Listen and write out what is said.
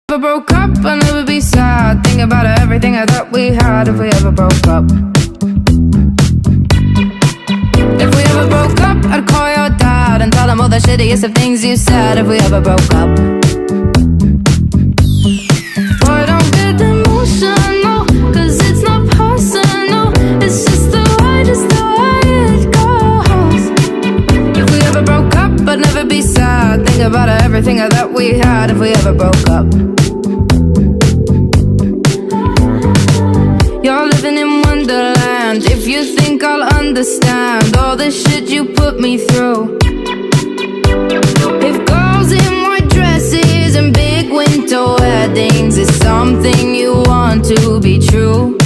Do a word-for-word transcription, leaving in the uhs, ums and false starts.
If we broke up, I'd never be sad. Think about everything I thought we had if we ever broke up. If we ever broke up, I'd call your dad and tell him all the shittiest of things you said if we ever broke up. Boy, don't get emotional, cause it's not personal. It's just the way, just the way it goes. If we ever broke up, I'd never be sad. Think about everything I thought we had if we ever broke up. You're living in Wonderland. If you think I'll understand all the shit you put me through. If girls in white dresses and big winter weddings is something you want to be true,